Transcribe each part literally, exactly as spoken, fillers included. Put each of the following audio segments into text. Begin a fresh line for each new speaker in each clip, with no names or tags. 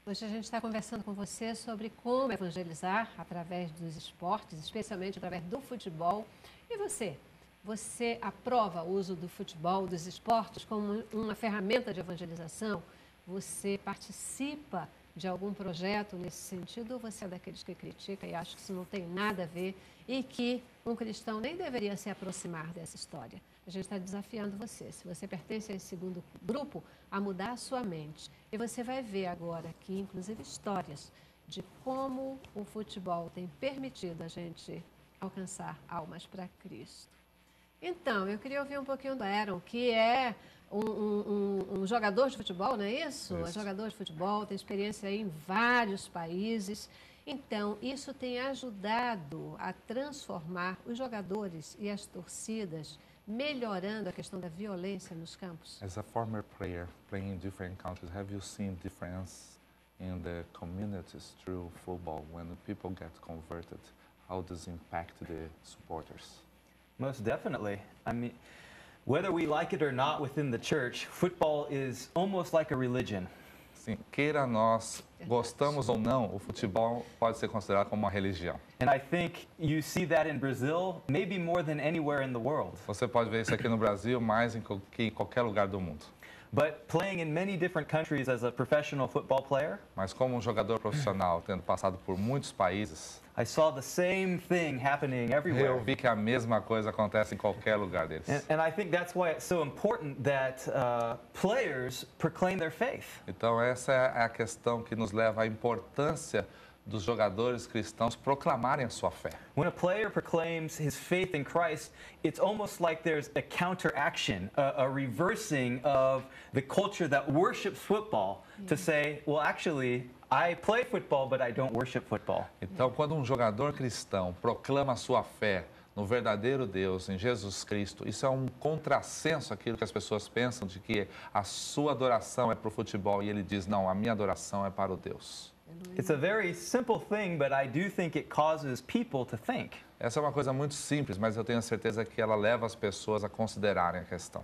Hoje a gente está conversando com você sobre como evangelizar através dos esportes, especialmente através do futebol. E você? Você aprova o uso do futebol, dos esportes, como uma ferramenta de evangelização? Você participa de algum projeto nesse sentido ou você é daqueles que critica e acha que isso não tem nada a ver e que um cristão nem deveria se aproximar dessa história? A gente está desafiando você, se você pertence a esse segundo grupo, a mudar a sua mente. E você vai ver agora aqui, inclusive, histórias de como o futebol tem permitido a gente alcançar almas para Cristo. Então, eu queria ouvir um pouquinho do Aaron, que é um, um, um jogador de futebol, não é isso?
Isso.
É jogador de futebol, tem experiência em vários países. Então, isso tem ajudado a transformar os jogadores e as torcidas, melhorando a questão da violência nos campos.
As a former player playing in different countries, have you seen difference in the communities through football when the people get converted? How does it impact the supporters?
Most definitely. I mean, whether we like it or not within the church, football is almost like a religion.
Sim, queira nós gostamos ou não, o futebol pode ser considerado como uma religião.
And I think you see that in Brazil, maybe more than anywhere in the world.
Você pode ver isso aqui no Brasil mais em co- que em qualquer lugar do mundo.
But playing in many different countries as a professional football player,
Mas como um jogador profissional, tendo passado por muitos países,
I saw the same thing happening
eu
everywhere.
vi que a mesma coisa acontece em qualquer lugar deles.
And, and I think that's why it's so important that uh, players proclaim their faith.
Então essa é a questão que nos leva à importância dos jogadores cristãos proclamarem a sua fé.
When a player proclaims his faith in Christ, it's almost like there's a counteraction, a, a reversing of the culture that worships football to say, well, actually, I play football, but I don't worship football.
Então, quando um jogador cristão proclama a sua fé no verdadeiro Deus, em Jesus Cristo, isso é um contrassenso àquilo que as pessoas pensam de que a sua adoração é para o futebol e ele diz, não, a minha adoração é para o Deus.
It's a very simple thing, but I do think it causes people to think.
Essa é uma coisa muito simples, mas eu tenho a certeza que ela leva as pessoas a considerarem a questão.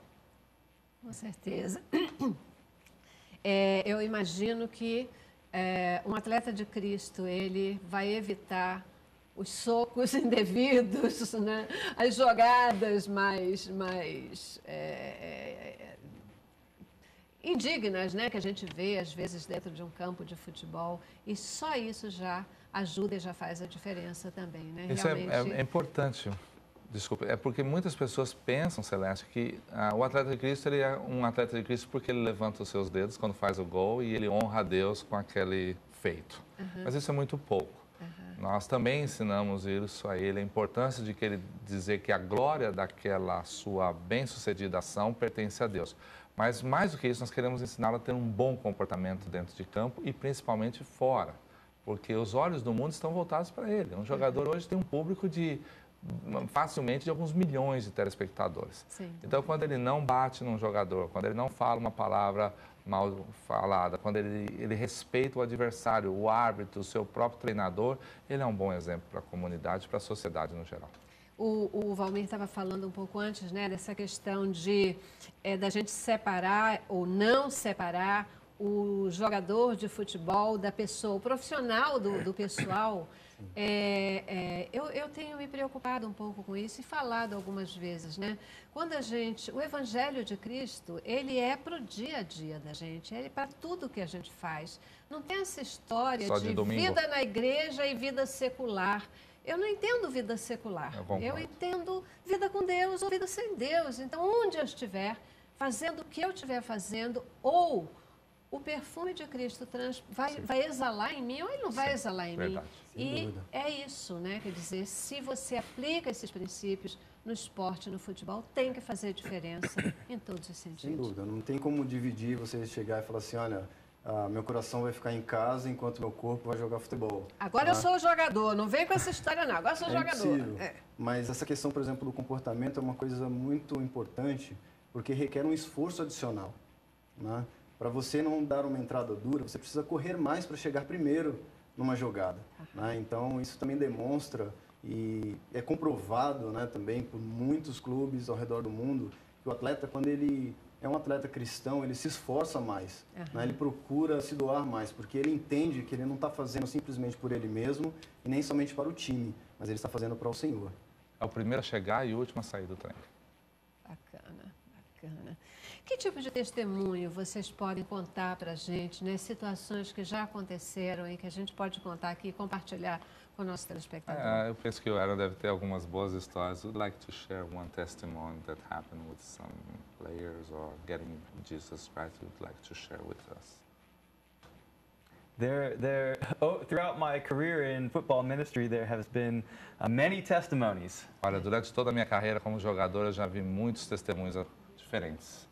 Com certeza. É, eu imagino que é, um atleta de Cristo, ele vai evitar os socos indevidos, né? As jogadas mais, mais é, é, indignas, né? Que a gente vê, às vezes, dentro de um campo de futebol. E só isso já ajuda e já faz a diferença também, né?
Isso é,
Realmente...
é, é importante, desculpa, é porque muitas pessoas pensam, Celeste, que ah, o atleta de Cristo ele é um atleta de Cristo porque ele levanta os seus dedos quando faz o gol e ele honra a Deus com aquele feito.
Uhum.
Mas isso é muito pouco.
Uhum.
Nós também ensinamos isso a ele, a importância de que ele dizer que a glória daquela sua bem-sucedida ação pertence a Deus. Mas mais do que isso, nós queremos ensiná-lo a ter um bom comportamento dentro de campo e principalmente fora, porque os olhos do mundo estão voltados para ele. Um jogador hoje tem um público de facilmente de alguns milhões de telespectadores.
Sim.
Então, quando ele não bate num jogador, quando ele não fala uma palavra mal falada, quando ele, ele respeita o adversário, o árbitro, o seu próprio treinador, ele é um bom exemplo para a comunidade, para a sociedade no geral.
O, o Valmir estava falando um pouco antes, né, dessa questão de é, da gente separar ou não separar o jogador de futebol da pessoa, o profissional do, do pessoal. É, é, eu, eu tenho me preocupado um pouco com isso e falado algumas vezes, né? Quando a gente, o Evangelho de Cristo, ele é para o dia a dia da gente, ele é para tudo que a gente faz. Não tem essa história
Só de
de
domingo.
vida na igreja e vida secular. Eu não entendo vida secular.
Eu concordo.
Eu entendo vida com Deus ou vida sem Deus. Então, onde eu estiver, fazendo o que eu estiver fazendo, ou o perfume de Cristo trans, vai, vai exalar em mim, ou ele não vai
Sim,
exalar em
verdade.
mim.
Sem
E
dúvida.
é isso, né? Quer dizer, se você aplica esses princípios no esporte, no futebol, tem que fazer diferença em todos os
Sem
sentidos.
dúvida. Não tem como dividir, você chegar e falar assim, olha, ah, meu coração vai ficar em casa enquanto meu corpo vai jogar futebol.
Agora eu
Né?
sou jogador, não vem com essa história não, agora eu sou
É
jogador.
impossível.
É.
Mas essa questão, por exemplo, do comportamento é uma coisa muito importante, porque requer um esforço adicional. Né? Para você não dar uma entrada dura, você precisa correr mais para chegar primeiro numa jogada. Né? Então, isso também demonstra e é comprovado, né, também por muitos clubes ao redor do mundo que o atleta, quando ele é um atleta cristão, ele se esforça mais,
Uhum.
né? Ele procura se doar mais, porque ele entende que ele não está fazendo simplesmente por ele mesmo e nem somente para o time, mas ele está fazendo para o Senhor.
É o primeiro a chegar e o último a sair do trem.
Bacana, bacana. Que tipo de testemunho vocês podem contar para a gente, né? Situações que já aconteceram e que a gente pode contar aqui e compartilhar com o nosso telespectador?
É, eu penso que o Aaron deve ter algumas boas histórias. Would like to share one testimony that happened with some players or getting Jesus Christ. Would like to share with us.
There, there, oh, throughout my career in football ministry, there has been uh, many testimonies.
Olha, durante toda a minha carreira como jogador, eu já vi muitos testemunhos ah, diferentes.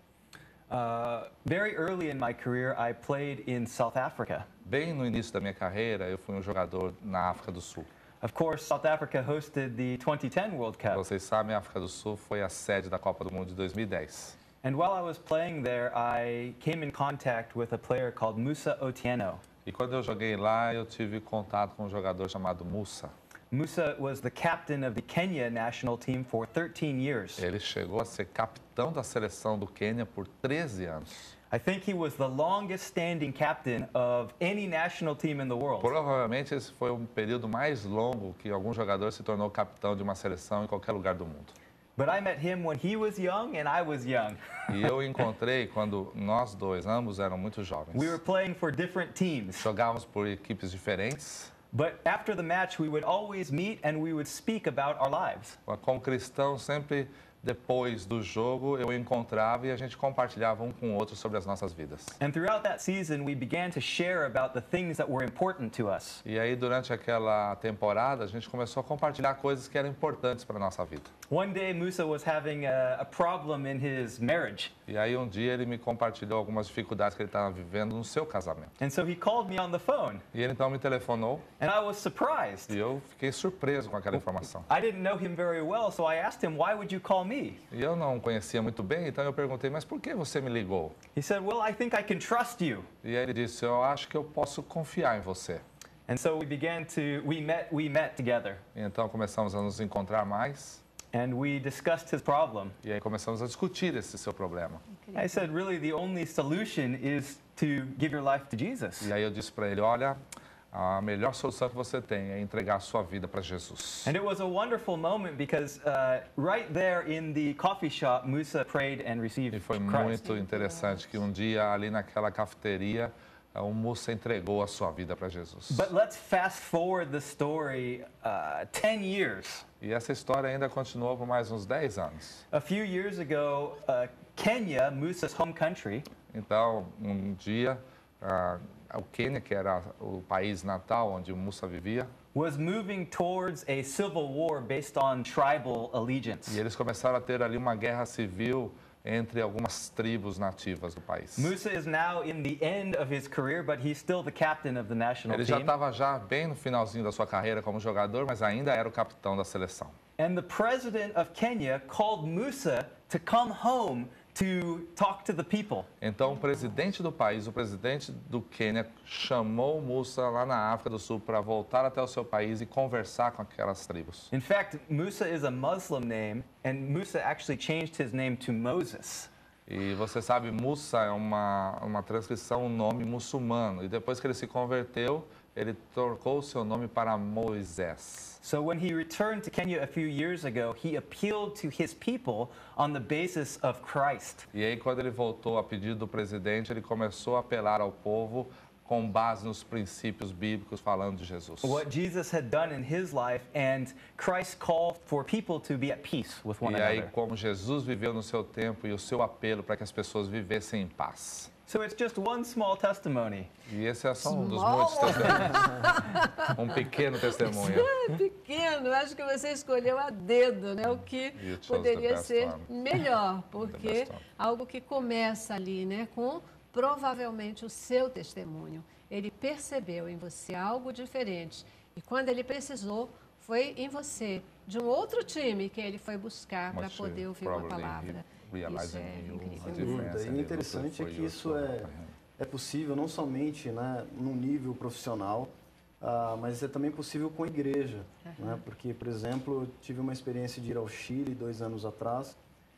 Uh, very early in my career, I played in South Africa.
Bem no início da minha carreira, eu fui um jogador na África do Sul.
Of course, South Africa hosted the twenty ten World Cup.
Vocês sabem, a África do Sul foi a sede da Copa do Mundo de dois mil e dez.
And while I was playing there, I came in contact with a player called Musa Otieno.
E quando eu joguei lá, eu tive contato com um jogador chamado Musa.
Musa was the captain of the Kenya national team for thirteen years.
Ele chegou a ser capitão da seleção do Quênia por treze anos.
I think he was the longest standing captain of any national team in the world.
Provavelmente esse foi um período mais longo que algum jogador se tornou capitão de uma seleção em qualquer lugar do mundo.
But I met him when he was young and I was young.
E eu o encontrei quando nós dois, ambos eram muito jovens.
We were playing for different teams.
Jogávamos por equipes diferentes.
But after the match, we would always meet and we would speak about our lives.
Como cristão, sempre depois do jogo eu o encontrava e a gente compartilhava um com o outro sobre as nossas vidas.
And throughout that season, we began to share about the things that were important to us.
E aí, durante aquela temporada, a gente começou a compartilhar coisas que eram importantes para a nossa vida.
One day, Musa was having a, a problem in his marriage.
E aí, um dia, ele me compartilhou algumas dificuldades que ele estava vivendo no seu casamento.
And so he called me on the phone.
E ele, então, me telefonou
And I was surprised.
e eu fiquei surpreso com aquela informação.
I didn't know him very well, so I asked him, why would you call me?
E eu não o conhecia muito bem, então eu perguntei, mas por que você me ligou?
He said, well, I think I can trust you.
E aí ele disse, eu acho que eu posso confiar em você.
And so we began to, we met, we met together.
E então começamos a nos encontrar mais.
And we discussed his problem.
E aí começamos a discutir esse seu problema.
I said, really, the only solution is to give your life to Jesus.
E aí eu disse para ele, olha, a melhor solução que você tem é entregar a sua vida para Jesus.
And it was a wonderful moment because uh, right there in the coffee shop, Musa prayed and received
E foi
Christ.
muito interessante que um dia ali naquela cafeteria, o Musa entregou a sua vida para Jesus.
But let's fast forward the story uh, ten years.
E essa história ainda continuou por mais uns dez anos.
A few years ago, uh, Kenya, Musa's home country,
Então, um dia, ah, o Quênia, que era o país natal onde o Musa vivia,
was moving towards a civil war based on tribal allegiance.
e eles começaram a ter ali uma guerra civil entre algumas tribos nativas do país.
Musa is now in the end of his career, but he's still the captain of the national
Ele já
team.
estava já bem no finalzinho da sua carreira como jogador, mas ainda era o capitão da seleção.
And the president of Kenya called Musa to come home to talk to the people.
Então, o presidente do país, o presidente do Quênia, chamou o Musa lá na África do Sul para voltar até o seu país e conversar com aquelas tribos.
In fact, Musa is a Muslim name, and Musa actually changed his name to Moses.
E você sabe, Musa é uma, uma transcrição, um nome muçulmano. E depois que ele se converteu, ele trocou o seu nome para Moisés.
So when he returned to Kenya a few years ago, he appealed to his people on the basis of Christ.
E aí, quando ele voltou a pedido do presidente, ele começou a apelar ao povo com base nos princípios bíblicos falando de Jesus.
What Jesus had done in his life, and Christ called for people to be at peace with one
E aí,
another.
como Jesus viveu no seu tempo e o seu apelo para que as pessoas vivessem em paz.
So it's just one small testimony.
E esse é só um dos
Small.
muitos testemunhos. Um pequeno testemunho.
É pequeno, acho que você escolheu a dedo, né? O que
You chose
poderia
the best
ser
one.
melhor, porque
best one.
algo que começa ali, né? Com provavelmente o seu testemunho. Ele percebeu em você algo diferente e quando ele precisou, foi em você, de um outro time que ele foi buscar para
But
poder
she
ouvir uma
probably
palavra.
realized
Isso é
in you
incrível.
a
Sem dúvida.
difference
E
and
o
it
interessante é
was
que
for you
isso
to
é,
help him.
é possível não somente, né, num nível profissional, ah, mas é também possível com a igreja. Né? Porque, por exemplo, eu tive uma experiência de ir ao Chile dois anos atrás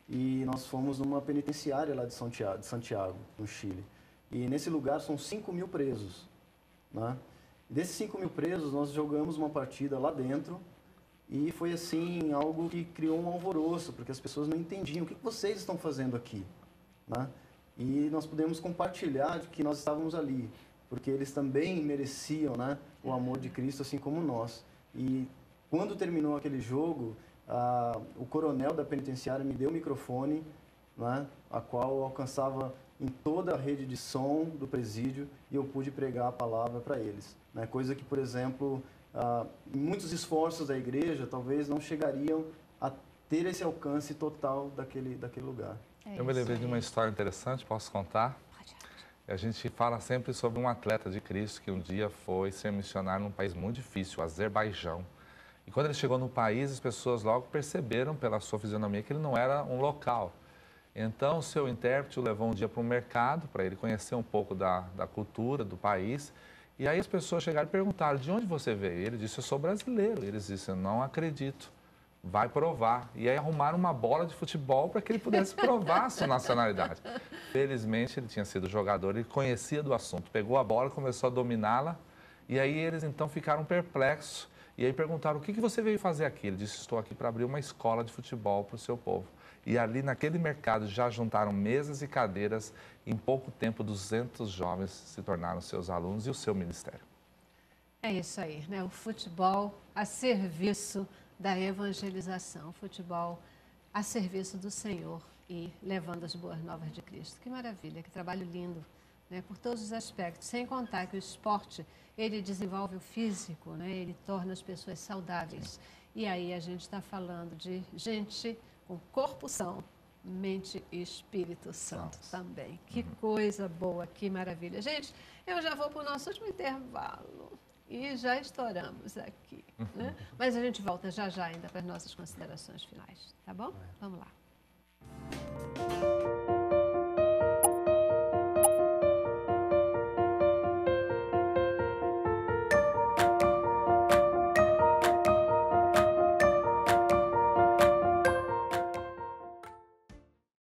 e nós fomos numa penitenciária lá de Santiago, de Santiago, no Chile. E nesse lugar são cinco mil presos, né? Desses cinco mil presos, nós jogamos uma partida lá dentro e foi assim algo que criou um alvoroço, porque as pessoas não entendiam o que vocês estão fazendo aqui, né? E nós pudemos compartilhar de que nós estávamos ali, porque eles também mereciam, né, o amor de Cristo, assim como nós. E quando terminou aquele jogo, ah, o coronel da penitenciária me deu o microfone, né, a qual alcançava em toda a rede de som do presídio, e eu pude pregar a palavra para eles, né? Coisa que, por exemplo, ah, muitos esforços da igreja talvez não chegariam a ter esse alcance total daquele, daquele lugar.
É
Eu me lembrei
isso
de
aí.
uma história interessante, posso contar?
Pode.
A gente fala sempre sobre um atleta de Cristo que um dia foi ser missionário num país muito difícil, o Azerbaijão. E quando ele chegou no país, as pessoas logo perceberam pela sua fisionomia que ele não era um local. Então, o seu intérprete o levou um dia para um mercado, para ele conhecer um pouco da, da cultura do país. E aí as pessoas chegaram e perguntaram, de onde você veio? Ele disse, eu sou brasileiro. Eles disseram, eu não acredito. Vai provar. E aí arrumaram uma bola de futebol para que ele pudesse provar a sua nacionalidade. Felizmente, ele tinha sido jogador, ele conhecia do assunto. Pegou a bola, começou a dominá-la, e aí eles então ficaram perplexos. E aí perguntaram, o que que você veio fazer aqui? Ele disse, estou aqui para abrir uma escola de futebol para o seu povo. E ali naquele mercado já juntaram mesas e cadeiras. Em pouco tempo, duzentos jovens se tornaram seus alunos e o seu ministério.
É isso aí, né? O futebol a serviço da evangelização, o futebol a serviço do Senhor e levando as boas novas de Cristo. Que maravilha, que trabalho lindo, né? Por todos os aspectos, sem contar que o esporte, ele desenvolve o físico, né? Ele torna as pessoas saudáveis. E aí a gente está falando de gente com corpo são, mente e Espírito Santo também. Que coisa boa, que maravilha. Gente, eu já vou para o nosso último intervalo. E já estouramos aqui, né? Mas a gente volta já já ainda para as nossas considerações finais, tá bom? Vamos lá.